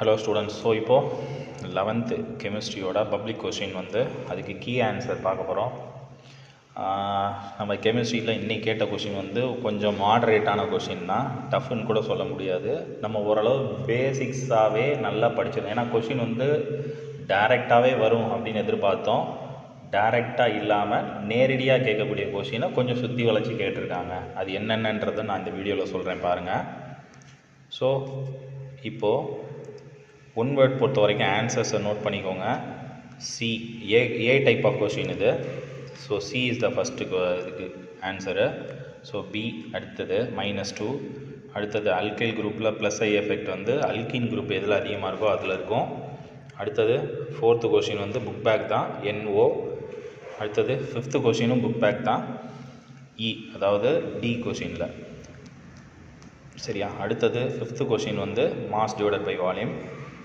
Hello students. So இப்போ 11th கெமிஸ்ட்ரியோட public question வந்து அதுக்கு கீ ஆன்சர் பார்க்க போகிறோம். நம்ம கெமிஸ்ட்ரியில் இன்னைக்கு கேட்ட கொஸ்டின் வந்து கொஞ்சம் மாடரேட்டான கொஸ்டின் தான், டஃப்னு கூட சொல்ல முடியாது. நம்ம ஓரளவு பேசிக்ஸாகவே நல்லா படிச்சிருந்தோம். ஏன்னா கொஸ்டின் வந்து டைரெக்டாகவே வரும் அப்படின்னு எதிர்பார்த்தோம். டைரெக்டாக இல்லாமல் நேரடியாக கேட்கக்கூடிய கொஸ்டினை கொஞ்சம் சுற்றி வளைச்சி கேட்டிருக்காங்க. அது என்னென்னன்றதை நான் இந்த வீடியோவில் சொல்கிறேன் பாருங்கள். ஸோ இப்போது ஒன் வேர்ட் பொறுத்த வரைக்கும் ஆன்சர்ஸை நோட் பண்ணிக்கோங்க. C A type of question இது. So C is the first இதுக்கு ஆன்சரு. ஸோ பி அடுத்தது -2. அடுத்தது அல்கைல் குரூப்பில் ப்ளஸ் ஐ எஃபெக்ட் வந்து அல்கின் குரூப் எதில் அதிகமாக இருக்கோ அதில் இருக்கும். அடுத்தது 4th கொஸ்டின் வந்து புக் பேக் தான், NO. அடுத்தது 5th கொஸ்டினும் புக் பேக் தான், இ, அதாவது டி கொஸ்டினில். சரியா? அடுத்தது 5th கொஸ்டின் வந்து mass divided by volume.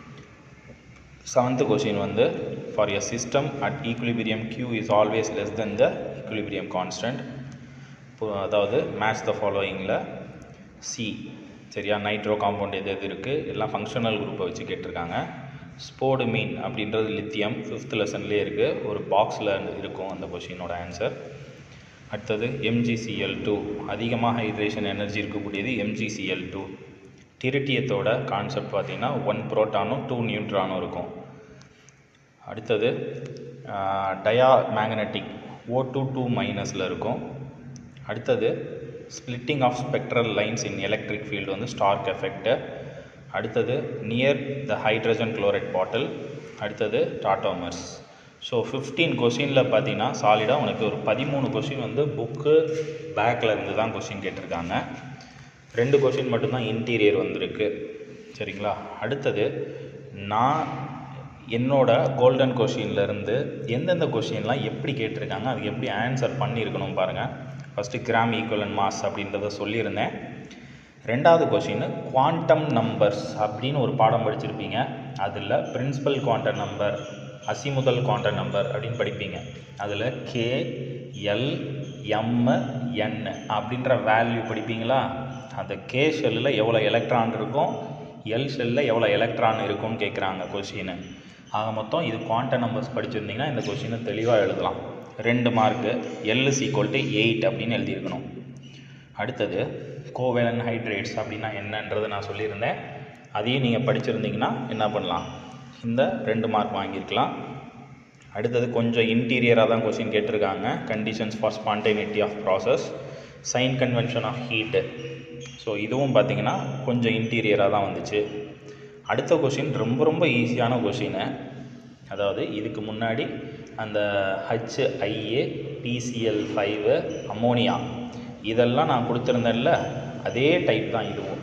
7th question வந்து for a system at equilibrium Q is always less than the equilibrium constant. அதாவது மேட்ச் த ஃபாலோயிங்கில் சி. சரியா? நைட்ரோ காம்பவுண்ட் எது இருக்குது, எல்லாம் ஃபங்க்ஷனல் குரூப்பை வச்சு கேட்டிருக்காங்க. ஸ்போர்டு மீன் அப்படின்றது லித்தியம், 5th லெசன்லேயே இருக்குது, ஒரு பாக்ஸில் இருக்கும் அந்த கொஸ்டினோட ஆன்சர். அடுத்தது MgCl2, அதிகமாக ஹைட்ரேஷன் எனர்ஜி இருக்கக்கூடியது MgCl2. டிரிட்டியத்தோட கான்செப்ட் பார்த்திங்கன்னா 1 புரோட்டானும் 2 நியூட்ரானும் இருக்கும். அடுத்தது டயா மேக்னட்டிக் O2 2- இருக்கும். அடுத்தது splitting of spectral lines in electric field வந்து ஸ்டார்க் எஃபெக்ட். அடுத்தது near the hydrogen chloride bottle. அடுத்தது டாட்டோமர்ஸ். ஸோ 15 கொஸ்டினில் பார்த்தீங்கன்னா சாலிடாக உனக்கு ஒரு 13 கொஸ்டின் வந்து புக்கு பேக்கில் இருந்து தான் கொஸ்டின் கேட்டிருக்காங்க. 2 கொஸ்டின் மட்டும்தான் இன்டீரியர் வந்திருக்கு. சரிங்களா? அடுத்தது நான் என்னோட கோல்டன் கொஸ்டின்லேருந்து எந்தெந்த கொஸ்டின்லாம் எப்படி கேட்டிருக்காங்க, அதுக்கு எப்படி ஆன்சர் பண்ணியிருக்கணும் பாருங்கள். ஃபஸ்ட்டு கிராம் ஈக்குவலன்ட் மாஸ் அப்படின்றத சொல்லியிருந்தேன். 2வது கொஸ்டின் குவாண்டம் நம்பர்ஸ் அப்படின்னு ஒரு பாடம் படிச்சிருப்பீங்க. அதில் principal quantum number, azimuthal quantum number அப்படின்னு படிப்பீங்க. அதில் K, L, M, N அப்படின்ற வேல்யூ படிப்பீங்களா? அந்த K ஷெல்லில் எவ்வளோ எலக்ட்ரான் இருக்கும், எல் ஷெல்லில் எவ்வளோ எலக்ட்ரான் இருக்கும்னு கேட்குறாங்க கொஸ்டின். ஆக மொத்தம் இது குவாண்டம் நம்பர்ஸ் படிச்சிருந்தீங்கன்னா இந்த கொஸ்டினை தெளிவாக எழுதலாம். 2 மார்க்கு. L = 8 அப்படின்னு எழுதியிருக்கணும். அடுத்தது கோவேலன் ஹைட்ரேட்ஸ் அப்படின்னா என்னன்றது நான் சொல்லியிருந்தேன். அதையும் நீங்கள் படிச்சிருந்தீங்கன்னா என்ன பண்ணலாம், இந்த 2 மார்க் வாங்கியிருக்கலாம். அடுத்தது கொஞ்சம் இன்டீரியராக தான் கொஸ்டின் கேட்டிருக்காங்க. Conditions for spontaneity of process, sign convention of heat. So இதுவும் பார்த்திங்கன்னா கொஞ்சம் இன்டீரியராக தான் வந்துச்சு. அடுத்த கொஸ்டின் ரொம்ப ஈஸியான கொஸ்டின். அதாவது இதுக்கு முன்னாடி அந்த HIA, PCl5, அம்மோனியா இதெல்லாம் நான் கொடுத்துருந்தேன்ல, அதே டைப் தான் இதுவும்.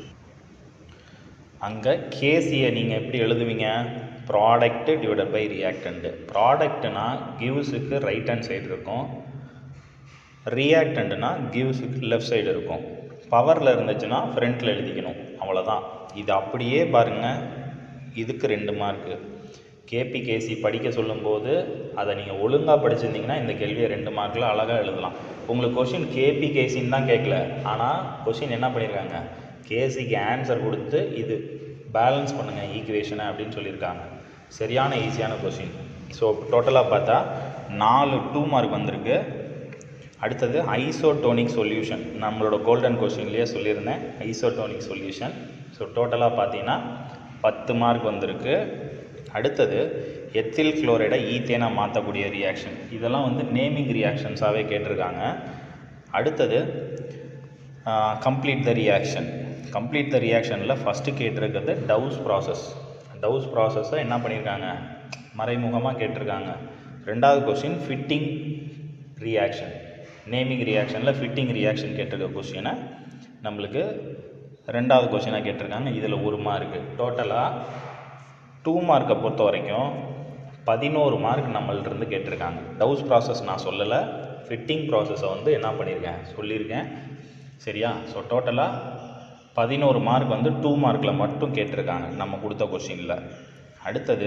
அங்கே கேசியை நீங்கள் எப்படி எழுதுவீங்க? Product divided by reactant. ப்ராடக்ட்னா கிவ்ஸுக்கு ரைட் ஹேண்ட் சைடு இருக்கும், ரியாக்டண்ட்னா கிவ்ஸுக்கு லெஃப்ட் சைடு இருக்கும். பவரில் இருந்துச்சுன்னா ஃப்ரண்ட்டில் எழுதிக்கணும், அவ்வளோதான். இது அப்படியே பாருங்கள். இதுக்கு 2 மார்க்கு. கேபிகேசி படிக்க சொல்லும்போது அதை நீங்கள் ஒழுங்காக படிச்சிருந்தீங்கன்னா இந்த கேள்வியை 2 மார்க்கில் அழகாக எழுதலாம். உங்களுக்கு கொஷின் கேபிகேசின்னு தான் கேட்கல, ஆனால் கொஷின் என்ன பண்ணியிருக்காங்க, கேசிக்கு ஆன்சர் கொடுத்து இது பேலன்ஸ் பண்ணுங்கள் ஈக்குவேஷனை அப்படின்னு சொல்லியிருக்காங்க. சரியான ஈஸியான கொஷின். ஸோ டோட்டலாக பார்த்தா 4 2 மார்க் வந்திருக்கு. அடுத்தது ஐசோடோனிக் சொல்யூஷன், நம்மளோட கோல்டன் கொஸ்டின்லேயே சொல்லியிருந்தேன் ஐசோடோனிக் சொல்யூஷன். ஸோ டோட்டலாக பார்த்தீங்கன்னா 10 மார்க் வந்திருக்கு. அடுத்தது எத்தில் குளோரைடை ஈத்தேனாக மாற்றக்கூடிய ரியாக்ஷன், இதெல்லாம் வந்து நேமிங் ரியாக்ஷன்ஸாகவே கேட்டிருக்காங்க. அடுத்தது complete the reaction. Complete the ரியாக்ஷனில் ஃபஸ்ட்டு கேட்டிருக்கிறது டவுஸ் ப்ராசஸ். டவுஸ் ப்ராசஸை என்ன பண்ணியிருக்காங்க, மறைமுகமாக கேட்டிருக்காங்க. 2வது கொஸ்டின் ஃபிட்டிங் ரியாக்ஷன், நேமிங் ரியாக்ஷனில் ஃபிட்டிங் ரியாக்ஷன் கேட்டிருக்க கொஸ்டினை நம்மளுக்கு 2வது கொஸ்டினாக கேட்டிருக்காங்க. இதில் 1 மார்க்கு. டோட்டலாக 2 மார்க்கை பொறுத்த வரைக்கும் 11 மார்க் நம்மள்டிருந்து கேட்டிருக்காங்க. டவுஸ் ப்ராசஸ் நான் சொல்லலை, ஃபிட்டிங் ப்ராசஸை வந்து என்ன பண்ணியிருக்கேன் சொல்லியிருக்கேன். சரியா? ஸோ டோட்டலாக 11 மார்க் வந்து 2 மார்க்கில் மட்டும் கேட்டிருக்காங்க நம்ம கொடுத்த கொஸ்டினில். அடுத்தது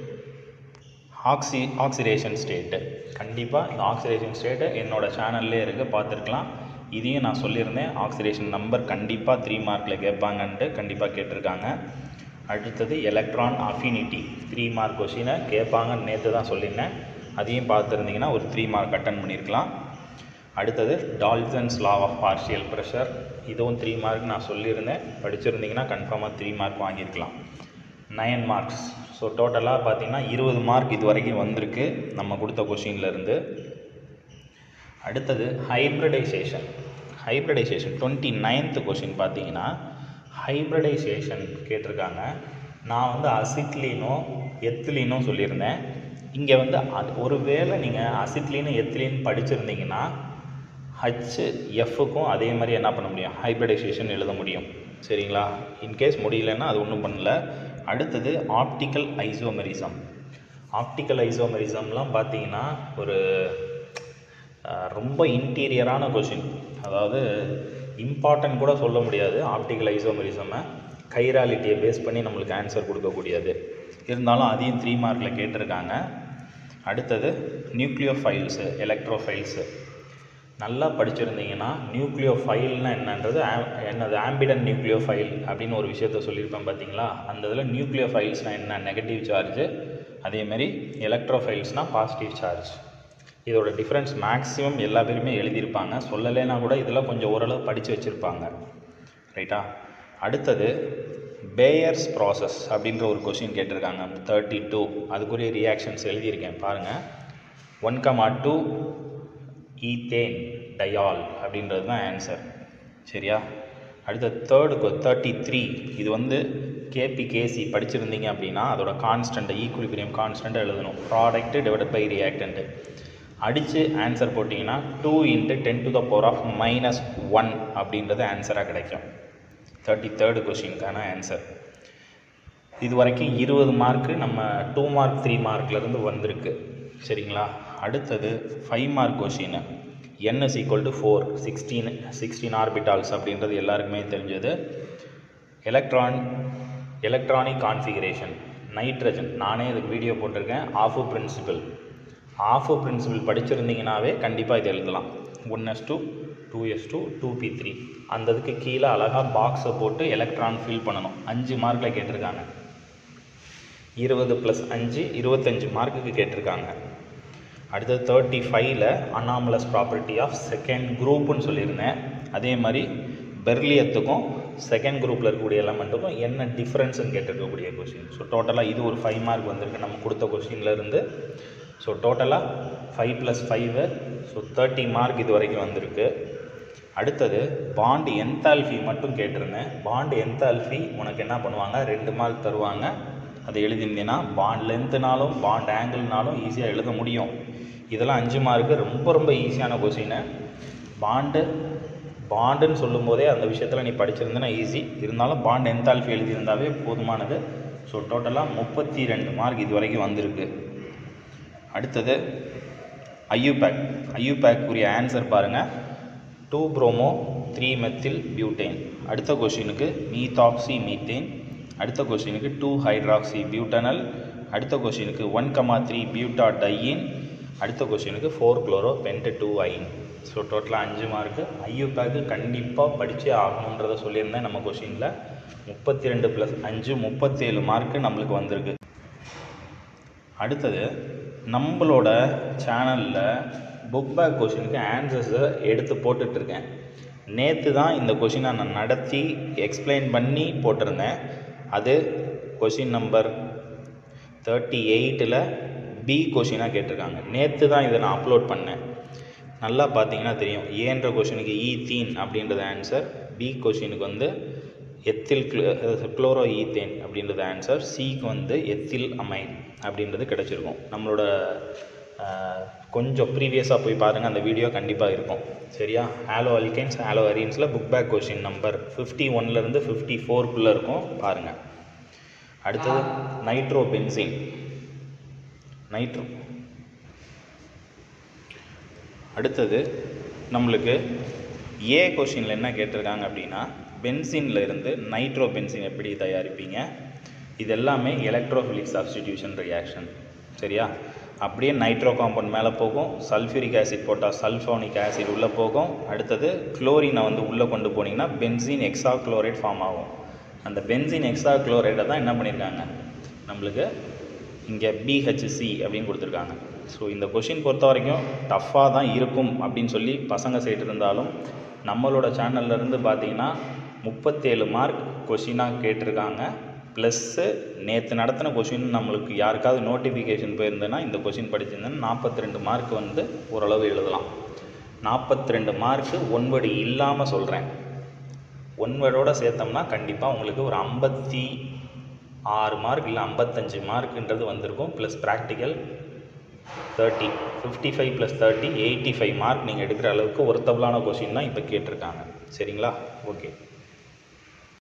ஆக்சிடேஷன் ஸ்டேட்டு. கண்டிப்பாக இந்த ஆக்சிடேஷன் ஸ்டேட்டு என்னோடய சேனல்லே இருக்குது, பார்த்துருக்கலாம். இதையும் நான் சொல்லியிருந்தேன், ஆக்சிடேஷன் நம்பர் கண்டிப்பாக 3 மார்க்கில் கேட்பாங்கன்ட்டு கண்டிப்பாக கேட்டிருக்காங்க. அடுத்தது எலக்ட்ரான் அஃபினிட்டி 3 மார்க் கொஷினை கேட்பாங்கன்னு நேற்று தான் சொல்லியிருந்தேன். அதையும் பார்த்துருந்தீங்கன்னா ஒரு 3 மார்க் அட்டன் பண்ணியிருக்கலாம். அடுத்தது Dalton's law of partial pressure, இதுவும் 3 மார்க் நான் சொல்லியிருந்தேன். படிச்சிருந்தீங்கன்னா கன்ஃபார்மாக 3 மார்க் வாங்கியிருக்கலாம். 9 மார்க்ஸ். ஸோ டோட்டலாக பார்த்தீங்கன்னா 20 மார்க் இது வரைக்கும் வந்திருக்கு நம்ம கொடுத்த கொஷின்லேருந்து. அடுத்தது ஹைப்ரிடைசேஷன். 29th கொஷின் பார்த்தீங்கன்னா ஹைப்ரிடைசேஷன் கேட்டிருக்காங்க. நான் வந்து அசிட்லீனோ எத்திலீனோ சொல்லியிருந்தேன். இங்கே வந்து ஒருவேளை நீங்கள் அசிட்லீனு எத்திலீன் படிச்சிருந்தீங்கன்னா HFக்கும் அதே மாதிரி என்ன பண்ண முடியும், ஹைப்ரிடைசேஷன் எழுத முடியும். சரிங்களா? இன்கேஸ் முடியலன்னா அது ஒன்றும் பண்ணல. அடுத்தது ஆப்டிக்கல் ஐசோமெரிசம். ஆப்டிக்கல் ஐசோமெரிசம்லாம் பார்த்தீங்கன்னா ஒரு ரொம்ப இன்டீரியரான கொஷின், அதாவது இம்பார்ட்டன்ட் கூட சொல்ல முடியாது. ஆப்டிக்கல் ஐசோமெரிசமை கைராலிட்டியை பேஸ் பண்ணி நம்மளுக்கு ஆன்சர் கொடுக்கக்கூடியது. இருந்தாலும் அதையும் 3 மார்க்கில் கேட்டிருக்காங்க. அடுத்தது நியூக்ளியோஃபைல்ஸு, எலக்ட்ரோஃபைல்ஸு நல்லா படிச்சிருந்தீங்கன்னா நியூக்ளியோஃபைல்னா என்னன்றது ஆம்பிடன் நியூக்ளியோஃபைல் அப்படின்னு ஒரு விஷயத்த சொல்லியிருப்பேன் பார்த்தீங்களா? அந்த இதில் நியூக்ளியோஃபைல்ஸ்னால் என்ன, நெகட்டிவ் சார்ஜு, அதேமாதிரி எலக்ட்ரோஃபைல்ஸ்னால் பாசிட்டிவ் சார்ஜ். இதோட டிஃப்ரென்ஸ் மேக்ஸிமம் எல்லா பேருமே எழுதியிருப்பாங்க. சொல்லலைன்னா கூட இதெல்லாம் கொஞ்சம் ஓரளவு படித்து வச்சுருப்பாங்க. ரைட்டா? அடுத்தது பேயர்ஸ் ப்ராசஸ் அப்படின்ற ஒரு கொஷின் கேட்டிருக்காங்க. 32 அதுக்குரிய ரியாக்ஷன்ஸ் எழுதியிருக்கேன் பாருங்கள். 1,2 ஈத்தேன் டயால் அப்படின்றது தான் ஆன்சர். சரியா? அடுத்த 33 இது வந்து கேபிகேசி படிச்சிருந்தீங்க அப்படின்னா அதோட கான்ஸ்டன்ட், ஈக்குலிபிரியம் கான்ஸ்டன்ட் எழுதணும். ப்ராடக்ட் டிவைடட் பை ரியாக்டன்ட் அடித்து ஆன்சர் போட்டிங்கன்னா 2 × 10⁻⁻1 அப்படின்றது ஆன்சராக கிடைக்கும். 33rd கொஷினுக்கான answer. இது வரைக்கும் 20 மார்க்கு நம்ம 2 மார்க் 3 மார்க்லேருந்து வந்திருக்கு. சரிங்களா? அடுத்தது 5 மார்க் கொஷின். n = 4, 16 ஆர்பிட்டால்ஸ் அப்படின்றது எல்லாருக்குமே தெரிஞ்சது. எலக்ட்ரானிக் கான்ஃபிகரேஷன், நைட்ரஜன், நானே இதுக்கு வீடியோ போட்டிருக்கேன். ஆஃபு பிரின்சிபிள் படிச்சிருந்தீங்கன்னாவே கண்டிப்பாக இது எழுதலாம். 1s2 2s2 2p3 அந்த இதுக்கு கீழே அழகாக பாக்ஸை போட்டு எலக்ட்ரான் ஃபில் பண்ணணும். 5 மார்க்கில் கேட்டிருக்காங்க. 20 + 5 25 மார்க்குக்கு கேட்டிருக்காங்க. அடுத்தது 35ல் அனாமலஸ் ப்ராப்பர்ட்டி ஆஃப் செகண்ட் குரூப்புன்னு சொல்லியிருந்தேன். அதே மாதிரி பெர்லியத்துக்கும் செகண்ட் குரூப்பில் இருக்கக்கூடிய எலமெண்ட்டுக்கும் என்ன டிஃப்ரென்ஸுன்னு கேட்டிருக்கக்கூடிய கொஷின். ஸோ டோட்டலாக இது ஒரு 5 மார்க் வந்திருக்கு நம்ம கொடுத்த கொஷின்லேருந்து. ஸோ டோட்டலாக 5 + 5 ஸோ 30 மார்க் இது வரைக்கும் வந்திருக்கு. அடுத்தது பாண்ட் என்தால்ஃபி மட்டும் கேட்டிருந்தேன். பாண்ட் என்தால்ஃபி உனக்கு என்ன பண்ணுவாங்க, 2 மார்க் தருவாங்க. அதை எழுதியிருந்தீங்கன்னா பாண்ட் லென்த்துனாலும் பாண்ட் ஆங்கிள்னாலும் ஈஸியாக எழுத முடியும். இதெல்லாம் 5 மார்க்கு ரொம்ப ஈஸியான கொஷின்னு. பாண்டுன்னு சொல்லும் போதே அந்த விஷயத்தில் நீ படிச்சிருந்தேன்னா ஈஸி. இருந்தாலும் பாண்ட் என்தால்ஃபி எழுதியிருந்தாவே போதுமானது. ஸோ டோட்டலாக 32 மார்க் இது வரைக்கும் வந்திருக்கு. அடுத்தது ஐயூபேக் உரிய ஆன்சர் பாருங்கள். 2 புரோமோ 3 மெத்தில் பியூட்டேன். அடுத்த கொஷினுக்கு மீத்தாக்சி மீத்தேன். அடுத்த கொஷினுக்கு 2 ஹைட்ராக்சி பியூட்டனல். அடுத்த கொஷினுக்கு 1,3 பியூட்டாடையின். அடுத்த கொஷினுக்கு 4 குளோரோ பென்ட் 2 ஐன். ஸோ டோட்டலாக 5 மார்க்கு. ஐயூபேக்கு கண்டிப்பாக படித்தே ஆகணுன்றதை சொல்லியிருந்தேன் நம்ம கொஷினில். 32 + 5 37 மார்க்கு நம்மளுக்கு வந்திருக்கு. அடுத்தது நம்மளோட சேனலில் புக் பேக் கொஷினுக்கு ஆன்சர்ஸை எடுத்து போட்டுட்ருக்கேன். நேற்று தான் இந்த கொஷினை நான் நடத்தி எக்ஸ்பிளைன் பண்ணி போட்டிருந்தேன். அது கொஷின் நம்பர் 38ல் பி கொஷினாக கேட்டிருக்காங்க. நேற்று தான் இதை நான் அப்லோட் பண்ணேன். நல்லா பார்த்தீங்கன்னா தெரியும். ஏன்ற கொஷினுக்கு ஈத்தீன் அப்படின்றது ஆன்சர். பி கொஷினுக்கு வந்து எத்தில் குளோரோ ஈத்தேன் அப்படின்றது ஆன்சர். சிக்கு வந்து எத்தில் அமைன் அப்படின்றது கிடச்சிருக்கும். நம்மளோட கொஞ்சம் ப்ரீவியஸாக போய் பாருங்கள், அந்த வீடியோ கண்டிப்பாக இருக்கும். சரியா? ஆலோ அல்கைன்ஸ் ஆலோ அரீன்ஸில் புக் பேக் கொஷின் நம்பர் 51லேருந்து 54க்குள்ளே இருக்கும், பாருங்கள். அடுத்தது நைட்ரோ பென்சின். அடுத்தது நம்மளுக்கு ஏ கொஷினில் என்ன கேட்டிருக்காங்க அப்படின்னா, பென்சினில் இருந்து நைட்ரோ பென்சின் எப்படி தயாரிப்பீங்க, இது எல்லாமே எலக்ட்ரோஃபிலிக் சப்ஸ்டிடியூஷன் ரியாக்ஷன். சரியா? அப்படியே நைட்ரோ காம்பவுண்ட் மேலே போகும். சல்ஃபியூரிக் ஆசிட் போட்டால் சல்ஃபோனிக் ஆசிட் உள்ளே போகும். அடுத்தது குளோரினை வந்து உள்ளே கொண்டு போனீங்கன்னா பென்சின் எக்ஸா குளோரைட் ஃபார்ம் ஆகும். அந்த பென்சீன் எக்ஸா குளோரைடை தான் என்ன பண்ணியிருக்காங்க நம்மளுக்கு இங்கே BHC அப்படின்னு கொடுத்துருக்காங்க. ஸோ இந்த கொஷின் பொறுத்த வரைக்கும் டஃப்பாக தான் இருக்கும் அப்படின்னு சொல்லி பசங்க சைடு இருந்தாலும் நம்மளோட சேனல்லேருந்து பார்த்தீங்கன்னா 37 மார்க் கொஷினாக கேட்டிருக்காங்க. ப்ளஸ்ஸு நேற்று நடத்தின கொஷின் நம்மளுக்கு யாருக்காவது நோட்டிஃபிகேஷன் போயிருந்தேன்னா இந்த கொஷின் படிச்சிருந்தேன்னா 42 மார்க் வந்து ஓரளவு எழுதலாம். 42 மார்க்கு ஒன்வர்டு இல்லாமல் சொல்கிறேன். ஒன்வர்டோடு சேர்த்தோம்னா கண்டிப்பாக உங்களுக்கு ஒரு 56 மார்க் இல்லை 55 மார்க்குன்றது வந்திருக்கும். ப்ளஸ் ப்ராக்டிக்கல் 30, 55 + 30 85 மார்க் நீங்கள் எடுக்கிற அளவுக்கு ஒர்த்தபிளான கொஷின் தான் இப்போ கேட்டிருக்காங்க. சரிங்களா? ஓகே.